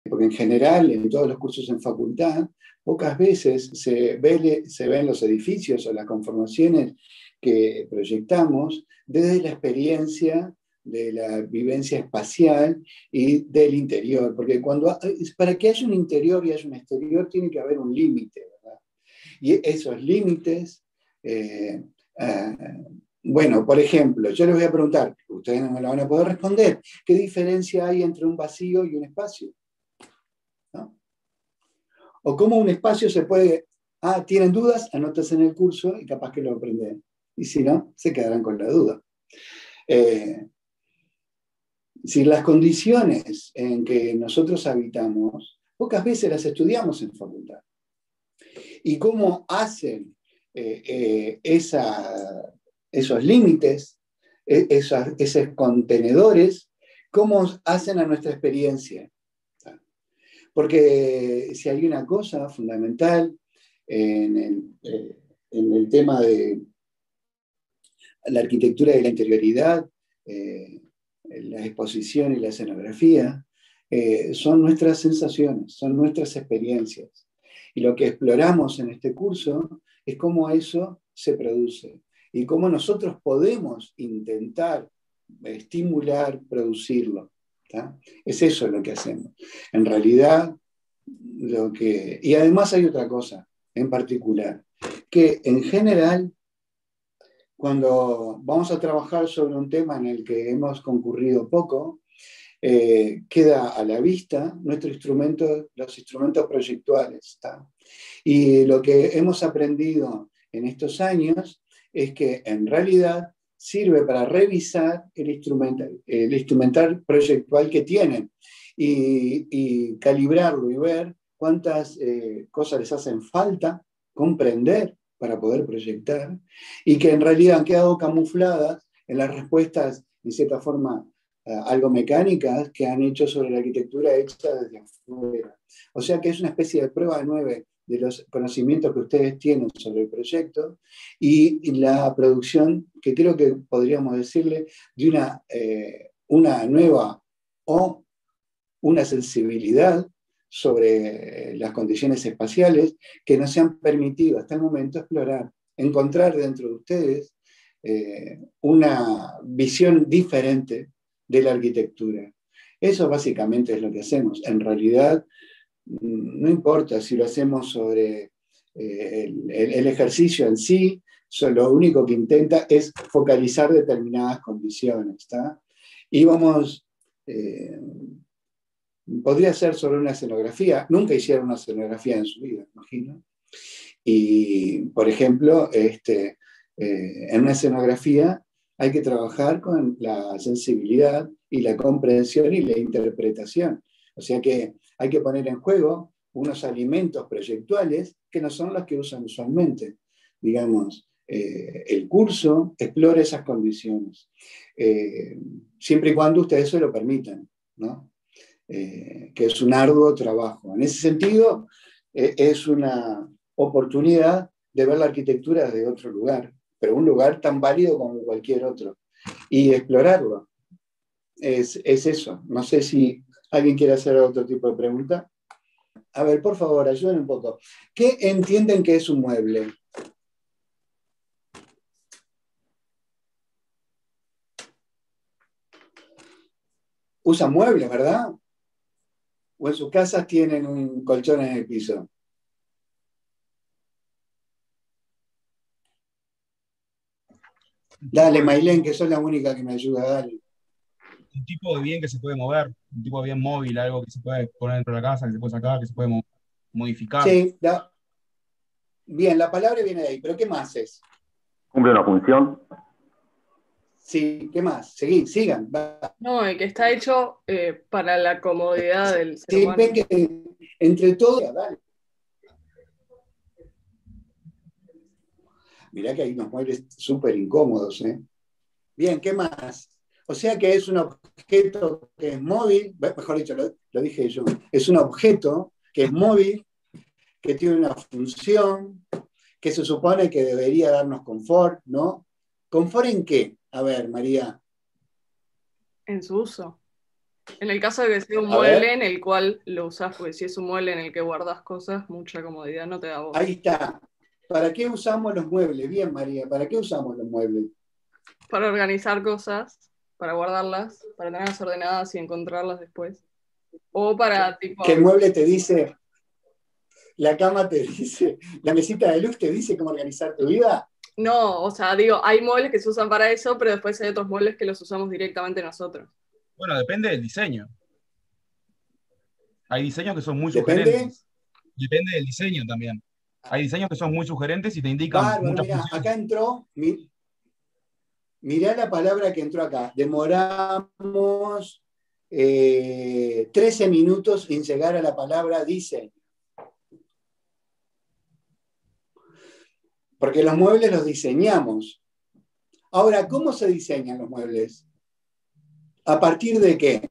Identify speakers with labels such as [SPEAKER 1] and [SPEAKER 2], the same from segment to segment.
[SPEAKER 1] porque en general en todos los cursos en facultad, pocas veces se ven los edificios o las conformaciones que proyectamos desde la experiencia de la vivencia espacial y del interior, porque para que haya un interior y haya un exterior tiene que haber un límite, ¿verdad? Y esos límites, bueno, por ejemplo, yo les voy a preguntar, ustedes no me lo van a poder responder, ¿qué diferencia hay entre un vacío y un espacio? ¿No? O cómo un espacio se puede... ¿tienen dudas? Anótense en el curso y capaz que lo aprenden. Y si no, se quedarán con la duda. Si las condiciones en que nosotros habitamos, pocas veces las estudiamos en facultad. Y cómo hacen esos límites, esos contenedores, cómo hacen a nuestra experiencia. Porque si hay una cosa fundamental en el tema de la arquitectura de la interioridad, la exposición y la escenografía, son nuestras sensaciones, son nuestras experiencias. Y lo que exploramos en este curso es cómo eso se produce y cómo nosotros podemos intentar estimular, producirlo. ¿Tá? Es eso lo que hacemos. En realidad, y además hay otra cosa en particular, que en general, cuando vamos a trabajar sobre un tema en el que hemos concurrido poco, queda a la vista los instrumentos proyectuales. ¿Tá? Y lo que hemos aprendido en estos años es que en realidad sirve para revisar el instrumental proyectual que tienen y calibrarlo y ver cuántas cosas les hacen falta comprender para poder proyectar, y que en realidad han quedado camufladas en las respuestas, en cierta forma, algo mecánicas que han hecho sobre la arquitectura hecha desde afuera. O sea que es una especie de prueba de 9 de los conocimientos que ustedes tienen sobre el proyecto y la producción, que creo que podríamos decirle, de una nueva o una sensibilidad sobre las condiciones espaciales que nos han permitido hasta el momento explorar, encontrar dentro de ustedes una visión diferente de la arquitectura. Eso básicamente es lo que hacemos. En realidad, no importa si lo hacemos sobre el ejercicio en sí, lo único que intenta es focalizar determinadas condiciones. ¿Tá? Y vamos... podría ser sobre una escenografía. Nunca hicieron una escenografía en su vida, imagino. Y, por ejemplo, en una escenografía hay que trabajar con la sensibilidad y la comprensión y la interpretación. O sea que hay que poner en juego unos alimentos proyectuales que no son los que usan usualmente. Digamos, el curso explora esas condiciones, siempre y cuando ustedes se lo permitan, ¿no? Que es un arduo trabajo. En ese sentido, es una oportunidad de ver la arquitectura desde otro lugar, pero un lugar tan válido como cualquier otro, y explorarlo. Es eso. No sé si alguien quiere hacer otro tipo de pregunta. A ver, por favor, ayuden un poco. ¿Qué entienden que es un mueble? Usan muebles, ¿verdad? O en sus casas tienen un colchón en el piso. Dale, Mailén, que sos la única que me ayuda, dale.
[SPEAKER 2] Un tipo de bien que se puede mover, un tipo de bien móvil, algo que se puede poner dentro de la casa, que se puede sacar, que se puede modificar.
[SPEAKER 1] Sí, bien, la palabra viene de ahí, pero ¿qué más es?
[SPEAKER 3] Cumple una función.
[SPEAKER 1] Sí, ¿qué más? Sigan. Va.
[SPEAKER 4] No, el que está hecho para la comodidad del ser
[SPEAKER 1] Sí,
[SPEAKER 4] humano.
[SPEAKER 1] ven que entre todos, dale. Mirá que hay unos muebles súper incómodos, ¿eh? Bien, ¿qué más? O sea que es un objeto que es móvil, mejor dicho, lo dije yo, es un objeto que es móvil, que tiene una función, que se supone que debería darnos confort, ¿no? ¿Confort en qué? A ver, María.
[SPEAKER 4] En su uso. En el caso de que sea un
[SPEAKER 1] A
[SPEAKER 4] mueble
[SPEAKER 1] ver,
[SPEAKER 4] en el cual lo usás, porque si es un mueble en el que guardas cosas, mucha comodidad no te da vos.
[SPEAKER 1] ahí está. ¿Para qué usamos los muebles? Bien, María, ¿para qué usamos los muebles?
[SPEAKER 4] Para organizar cosas, para guardarlas, para tenerlas ordenadas y encontrarlas después. O para, tipo,
[SPEAKER 1] Que el mueble te dice, la cama te dice, la mesita de luz te dice cómo organizar tu vida.
[SPEAKER 4] no, o sea, digo, hay muebles que se usan para eso, pero después hay otros muebles que los usamos directamente nosotros.
[SPEAKER 2] Bueno, depende del diseño. Hay diseños que son muy
[SPEAKER 1] Depende.
[SPEAKER 2] sugerentes. Depende del diseño también. Hay diseños que son muy sugerentes y te indican
[SPEAKER 1] Bárbaro,
[SPEAKER 2] muchas
[SPEAKER 1] mira,
[SPEAKER 2] funciones.
[SPEAKER 1] acá entró, mirá la palabra que entró acá. Demoramos 13 minutos en llegar a la palabra diseño. Porque los muebles los diseñamos. Ahora, ¿cómo se diseñan los muebles? ¿A partir de qué?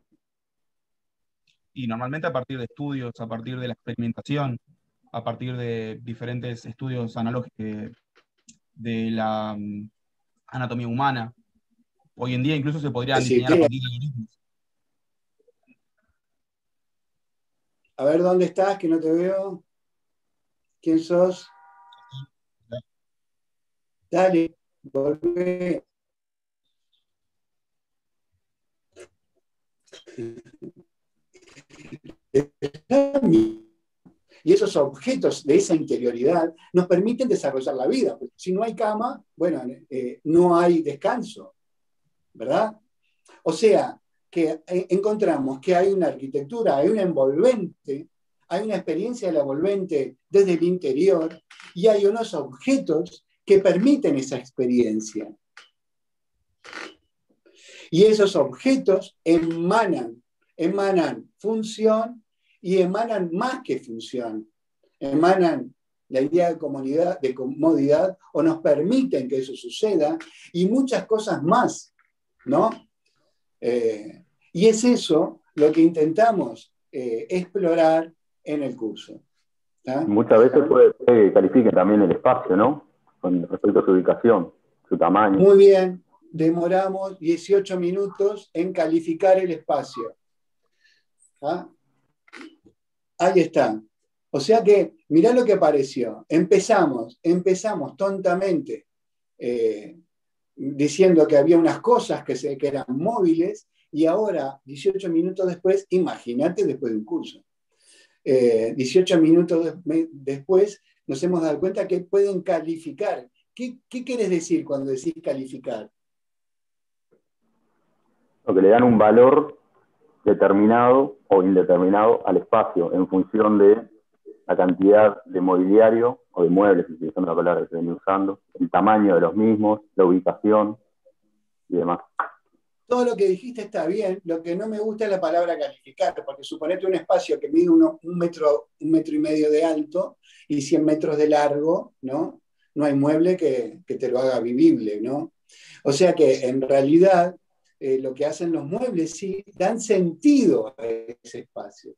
[SPEAKER 2] Y normalmente a partir de estudios, a partir de la experimentación, a partir de diferentes estudios analógicos de la anatomía humana. Hoy en día incluso se podrían
[SPEAKER 1] Decir,
[SPEAKER 2] diseñar a partir de algoritmos.
[SPEAKER 1] a ver, ¿dónde estás? Que no te veo. ¿Quién sos? Dale, volvé. Y esos objetos de esa interioridad nos permiten desarrollar la vida. Si no hay cama, bueno, no hay descanso, ¿verdad? O sea, que encontramos que hay una arquitectura, hay una envolvente, hay una experiencia de la envolvente desde el interior y hay unos objetos que permiten esa experiencia. Y esos objetos emanan función y emanan más que función. Emanan la idea de comodidad o nos permiten que eso suceda y muchas cosas más, ¿no? Y es eso lo que intentamos explorar en el curso. ¿Tá?
[SPEAKER 3] Muchas veces puede que califiquen también el espacio, ¿no? Con respecto a su ubicación, su tamaño.
[SPEAKER 1] Muy bien, demoramos 18 minutos en calificar el espacio. ¿Tá? Ahí está. O sea que, mirá lo que apareció. Empezamos tontamente diciendo que había unas cosas que eran móviles y ahora, 18 minutos después, imagínate después de un curso. 18 minutos después nos hemos dado cuenta que pueden calificar. ¿Qué quieres decir cuando decís calificar?
[SPEAKER 3] Lo que le dan un valor determinado o indeterminado al espacio en función de la cantidad de mobiliario o de muebles, utilizando la palabra que se viene usando, el tamaño de los mismos, la ubicación y demás.
[SPEAKER 1] Todo lo que dijiste está bien, lo que no me gusta es la palabra calificar, porque suponete un espacio que mide un metro y medio de alto y 100 metros de largo, ¿no? No hay mueble que te lo haga vivible, ¿no? O sea que en realidad lo que hacen los muebles sí dan sentido a ese espacio.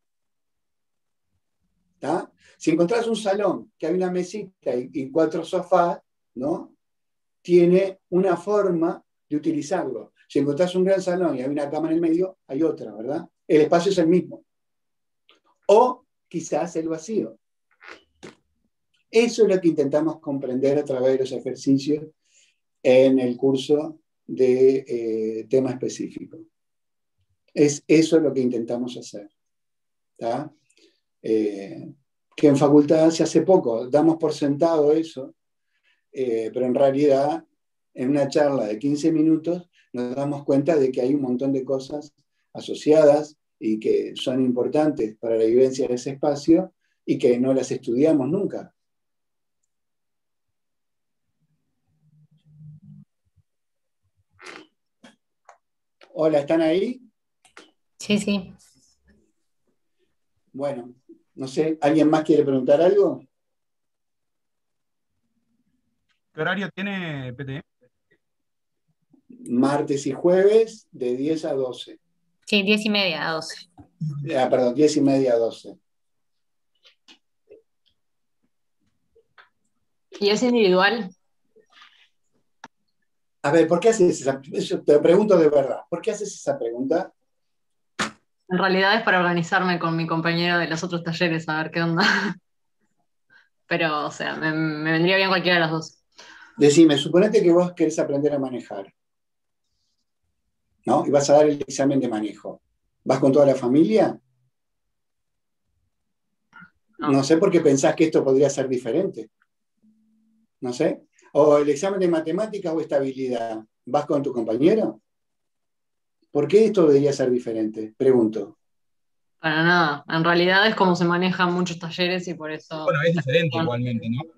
[SPEAKER 1] ¿Tá? Si encontrás un salón que hay una mesita y 4 sofás, ¿no? Tiene una forma de utilizarlo. Si encontrás un gran salón y hay una cama en el medio, hay otra, ¿verdad? El espacio es el mismo. O quizás el vacío. Eso es lo que intentamos comprender a través de los ejercicios en el curso de tema específico. Eso es lo que intentamos hacer. ¿Tá? Que en facultad se hace poco, damos por sentado eso, pero en realidad en una charla de 15 minutos nos damos cuenta de que hay un montón de cosas asociadas y que son importantes para la vivencia de ese espacio y que no las estudiamos nunca. Hola, ¿están ahí?
[SPEAKER 5] Sí, sí.
[SPEAKER 1] Bueno, no sé, ¿alguien más quiere preguntar algo?
[SPEAKER 2] ¿Qué horario tiene PTE?
[SPEAKER 1] Martes y jueves de 10 a 12.
[SPEAKER 5] Sí, 10:30 a 12.
[SPEAKER 1] Perdón, 10:30 a 12.
[SPEAKER 6] ¿Y es individual?
[SPEAKER 1] A ver, ¿por qué haces esa? Te pregunto de verdad, ¿por qué haces esa pregunta?
[SPEAKER 4] En realidad es para organizarme con mi compañero de los otros talleres, a ver qué onda. Pero, o sea, me vendría bien cualquiera de las dos.
[SPEAKER 1] Decime, suponete que vos querés aprender a manejar, ¿no? Y vas a dar el examen de manejo. ¿Vas con toda la familia? No sé por qué pensás que esto podría ser diferente. No sé. O el examen de matemáticas o estabilidad. ¿Vas con tu compañero? ¿Por qué esto debería ser diferente? Pregunto.
[SPEAKER 4] Para nada. En realidad es como se manejan muchos talleres y por eso.
[SPEAKER 2] Bueno, es diferente igualmente, ¿no?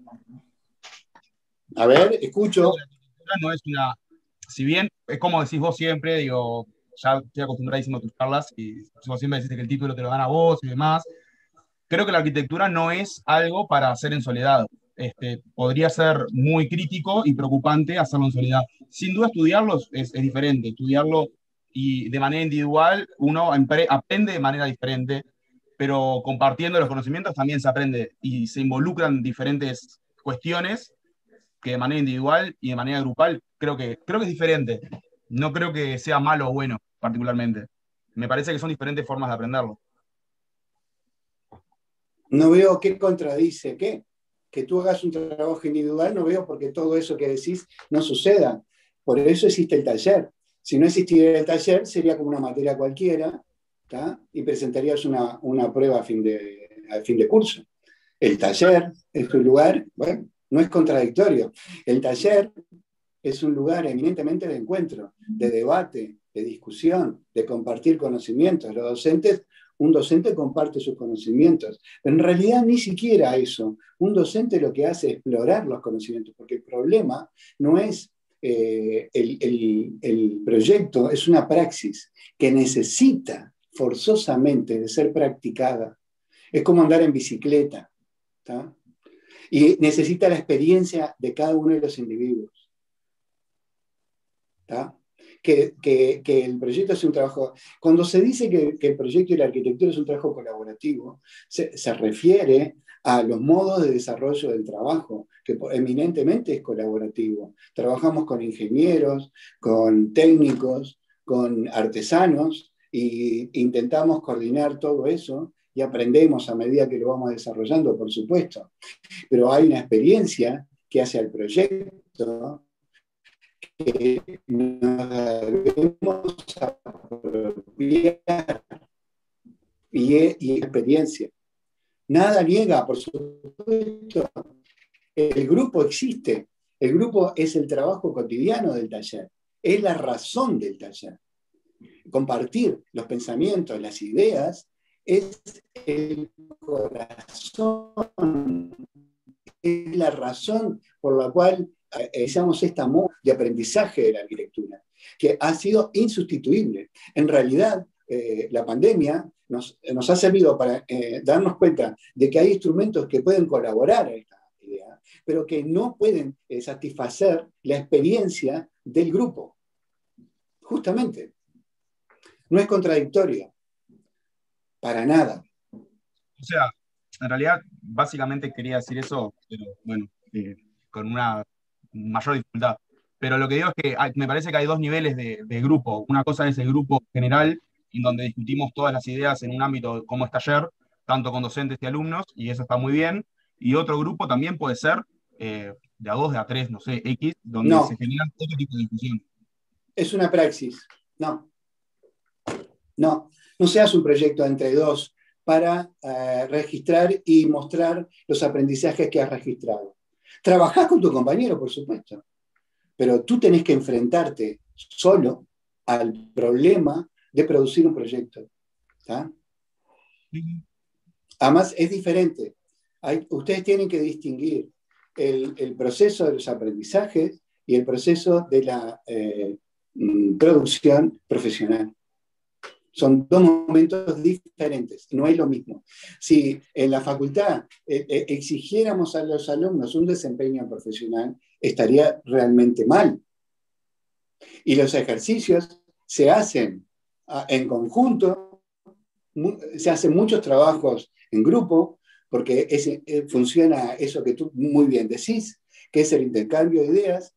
[SPEAKER 1] A ver,
[SPEAKER 2] Creo
[SPEAKER 1] escucho.
[SPEAKER 2] que la arquitectura no es una, si bien es como decís vos siempre, digo, ya estoy acostumbradísimo a tus charlas y vos siempre decís que el título te lo dan a vos y demás, creo que la arquitectura no es algo para hacer en soledad. Podría ser muy crítico y preocupante hacerlo en soledad. Sin duda estudiarlo es diferente, estudiarlo y de manera individual uno aprende de manera diferente, pero compartiendo los conocimientos también se aprende y se involucran diferentes cuestiones que de manera individual y de manera grupal creo que es diferente. No creo que sea malo o bueno, particularmente. Me parece que son diferentes formas de aprenderlo.
[SPEAKER 1] No veo qué contradice qué. Que tú hagas un trabajo individual, no veo porque todo eso que decís no suceda. Por eso existe el taller. Si no existiera el taller, sería como una materia cualquiera, ¿tá? Y presentarías una prueba a fin de curso. El taller es un lugar, bueno, no es contradictorio. El taller es un lugar eminentemente de encuentro, de debate, de discusión, de compartir conocimientos. Los docentes, un docente comparte sus conocimientos. Pero en realidad ni siquiera eso. Un docente lo que hace es explorar los conocimientos, porque el problema no es el proyecto, es una praxis que necesita forzosamente de ser practicada. Es como andar en bicicleta, ¿tá? Y necesita la experiencia de cada uno de los individuos. ¿Tá? Que el proyecto es un trabajo. Cuando se dice que el proyecto y la arquitectura es un trabajo colaborativo, se refiere a los modos de desarrollo del trabajo, que eminentemente es colaborativo. Trabajamos con ingenieros, con técnicos, con artesanos e intentamos coordinar todo eso y aprendemos a medida que lo vamos desarrollando, por supuesto. Pero hay una experiencia que hace al proyecto que nos debemos apropiar y experiencia. Nada niega, por supuesto, el grupo existe. El grupo es el trabajo cotidiano del taller, es la razón del taller. Compartir los pensamientos, las ideas, es el corazón, es la razón por la cual realizamos esta moda de aprendizaje de la arquitectura, que ha sido insustituible. En realidad, la pandemia nos ha servido para darnos cuenta de que hay instrumentos que pueden colaborar a esta idea, pero que no pueden satisfacer la experiencia del grupo. Justamente. No es contradictorio. Para nada.
[SPEAKER 2] O sea, en realidad, básicamente quería decir eso, pero bueno, con una mayor dificultad. Pero lo que digo es que me parece que hay dos niveles de grupo. Una cosa es el grupo general, en donde discutimos todas las ideas en un ámbito como es taller, tanto con docentes y alumnos, y eso está muy bien. Y otro grupo también puede ser de a dos, de a tres, no sé, X, donde se
[SPEAKER 1] No,
[SPEAKER 2] generan otro tipo de discusión.
[SPEAKER 1] es una praxis. No, no se hace un proyecto entre dos para registrar y mostrar los aprendizajes que has registrado. Trabajás con tu compañero, por supuesto, pero tú tenés que enfrentarte solo al problema de producir un proyecto. ¿Tá? Además, es diferente. Ustedes tienen que distinguir el proceso de los aprendizajes y el proceso de la producción profesional. Son dos momentos diferentes, no es lo mismo. Si en la facultad exigiéramos a los alumnos un desempeño profesional, estaría realmente mal. Y los ejercicios se hacen en conjunto, se hacen muchos trabajos en grupo, porque funciona eso que tú muy bien decís, que es el intercambio de ideas,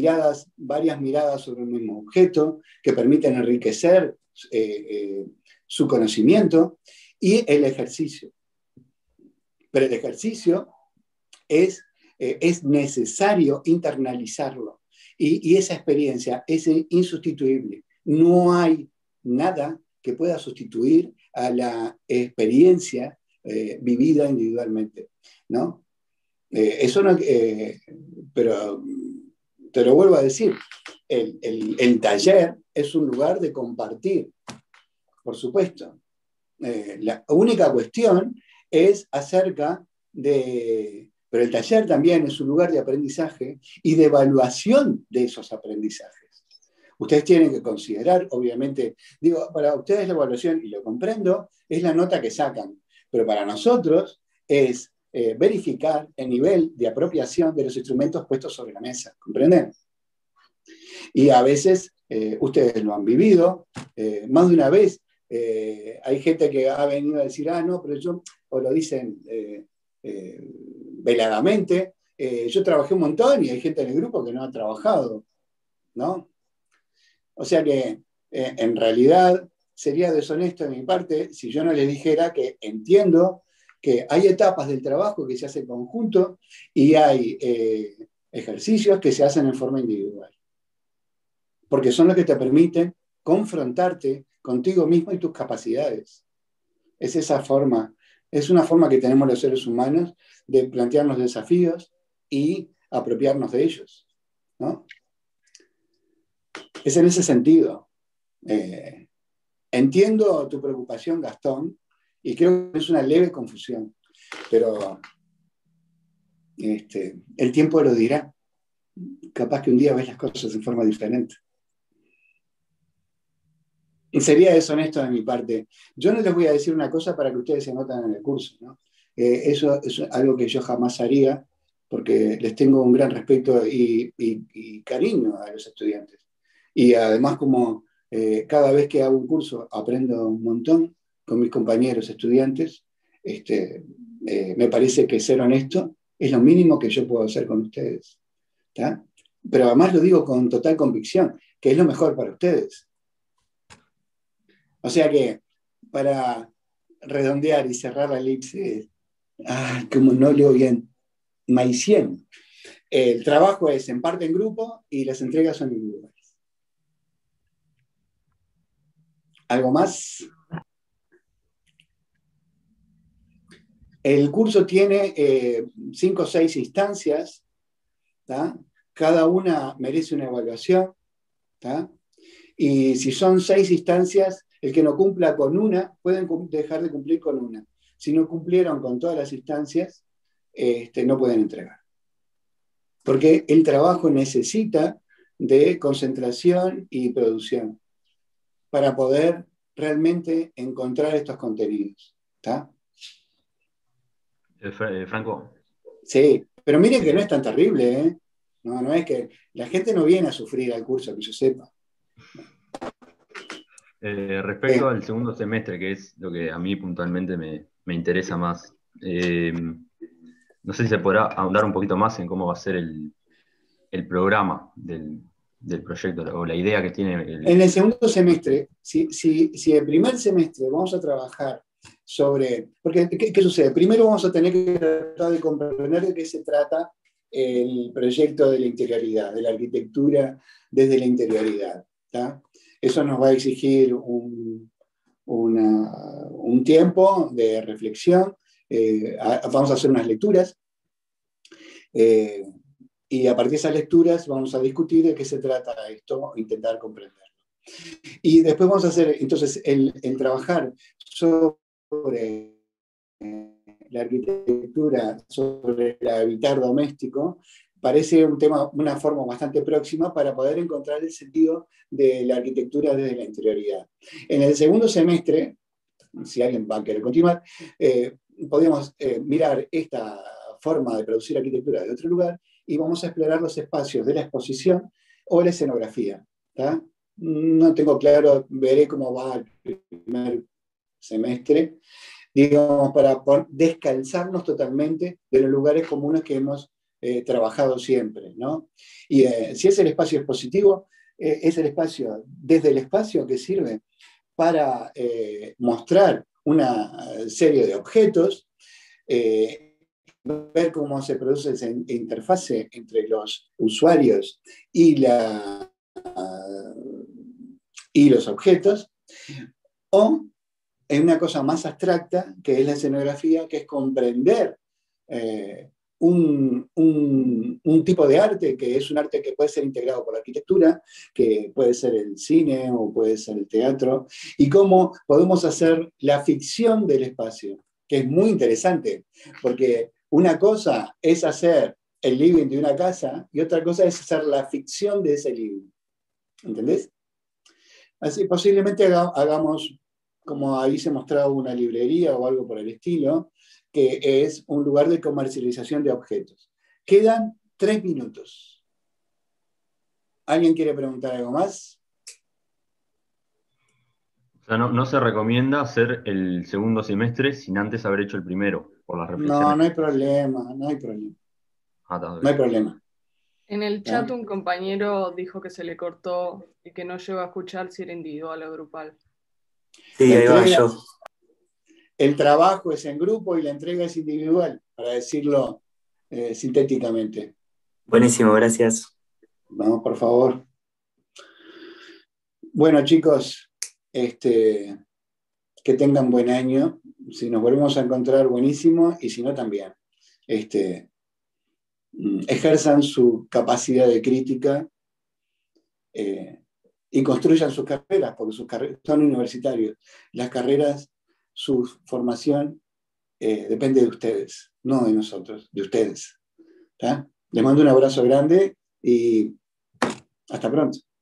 [SPEAKER 1] varias miradas sobre un mismo objeto, que permiten enriquecer su conocimiento y el ejercicio. Pero el ejercicio es necesario internalizarlo. Y esa experiencia es insustituible. No hay nada que pueda sustituir a la experiencia vivida individualmente, ¿no? Eso no, pero te lo vuelvo a decir, el taller es un lugar de compartir, por supuesto. La única cuestión es acerca de... Pero el taller también es un lugar de aprendizaje y de evaluación de esos aprendizajes. Ustedes tienen que considerar, obviamente, digo, para ustedes la evaluación, y lo comprendo, es la nota que sacan, pero para nosotros es verificar el nivel de apropiación de los instrumentos puestos sobre la mesa, ¿comprenden? Y a veces ustedes lo han vivido, más de una vez hay gente que ha venido a decir, no, pero yo, o lo dicen veladamente, yo trabajé un montón y hay gente en el grupo que no ha trabajado, ¿no? O sea que en realidad sería deshonesto de mi parte si yo no les dijera que entiendo que hay etapas del trabajo que se hacen en conjunto y hay ejercicios que se hacen en forma individual. Porque son los que te permiten confrontarte contigo mismo y tus capacidades. Es esa forma, es una forma que tenemos los seres humanos de plantearnos desafíos y apropiarnos de ellos, ¿no? Es en ese sentido. Entiendo tu preocupación, Gastón, y creo que es una leve confusión, pero el tiempo lo dirá. Capaz que un día ves las cosas de forma diferente. Y sería deshonesto de mi parte. Yo no les voy a decir una cosa para que ustedes se anoten en el curso, ¿no? Eso es algo que yo jamás haría, porque les tengo un gran respeto y cariño a los estudiantes. Y además, como cada vez que hago un curso aprendo un montón con mis compañeros estudiantes, me parece que ser honesto es lo mínimo que yo puedo hacer con ustedes, ¿tá? Pero además lo digo con total convicción, que es lo mejor para ustedes. O sea que, para redondear y cerrar la elipse, como no leo bien, Maicien, el trabajo es en parte en grupo y las entregas son individuales. ¿Algo más? El curso tiene 5 o 6 instancias, ¿tá? Cada una merece una evaluación, ¿tá? Y si son 6 instancias, el que no cumpla con una, pueden dejar de cumplir con una. Si no cumplieron con todas las instancias, no pueden entregar. Porque el trabajo necesita de concentración y producción para poder realmente encontrar estos contenidos, ¿tá?
[SPEAKER 6] Franco.
[SPEAKER 1] Sí, pero miren que no es tan terrible, ¿eh? No es que la gente no viene a sufrir al curso, que yo sepa.
[SPEAKER 6] Respecto al segundo semestre, que es lo que a mí puntualmente me interesa más, no sé si se podrá ahondar un poquito más en cómo va a ser el programa del proyecto o la idea que tiene.
[SPEAKER 1] En el segundo semestre, si el primer semestre vamos a trabajar sobre... Porque, ¿qué sucede? Primero vamos a tener que tratar de comprender de qué se trata el proyecto de la interioridad, de la arquitectura desde la interioridad, ¿tá? Eso nos va a exigir un tiempo de reflexión. Vamos a hacer unas lecturas. Y a partir de esas lecturas vamos a discutir de qué se trata esto, intentar comprenderlo. Y después vamos a hacer, entonces, el trabajar sobre la arquitectura, sobre el habitar doméstico, parece un tema, una forma bastante próxima para poder encontrar el sentido de la arquitectura desde la interioridad. En el segundo semestre, si alguien va a querer continuar, podemos mirar esta forma de producir arquitectura de otro lugar y vamos a explorar los espacios de la exposición o la escenografía, ¿tá? No tengo claro, veré cómo va el primer semestre, digamos, para descalzarnos totalmente de los lugares comunes que hemos trabajado siempre, ¿no? Y si es el espacio expositivo, es el espacio, desde el espacio que sirve para mostrar una serie de objetos, ver cómo se produce esa interfase entre los usuarios y los objetos, o en una cosa más abstracta, que es la escenografía, que es comprender un tipo de arte, que es un arte que puede ser integrado por la arquitectura, que puede ser el cine o puede ser el teatro, y cómo podemos hacer la ficción del espacio, que es muy interesante, porque una cosa es hacer el living de una casa y otra cosa es hacer la ficción de ese living. ¿Entendés? Así posiblemente hagamos, como ahí se mostraba, una librería o algo por el estilo, que es un lugar de comercialización de objetos. Quedan 3 minutos. ¿Alguien quiere preguntar algo más?
[SPEAKER 6] O sea, no se recomienda hacer el segundo semestre sin antes haber hecho el primero, por las reflexiones.
[SPEAKER 1] No hay problema, no hay problema.
[SPEAKER 6] Está
[SPEAKER 1] No hay problema.
[SPEAKER 4] En el chat un compañero dijo que se le cortó y que no llegó a escuchar si era individual o grupal.
[SPEAKER 7] Sí, ahí va yo.
[SPEAKER 1] El trabajo es en grupo y la entrega es individual, para decirlo sintéticamente.
[SPEAKER 7] Buenísimo, gracias.
[SPEAKER 1] No, por favor. Bueno, chicos, que tengan buen año. Si nos volvemos a encontrar, buenísimo, y si no, también. Ejerzan su capacidad de crítica y construyan sus carreras, porque sus carreras son universitarios. Las carreras, su formación depende de ustedes, no de nosotros, de ustedes. ¿Tá? Les mando un abrazo grande y hasta pronto.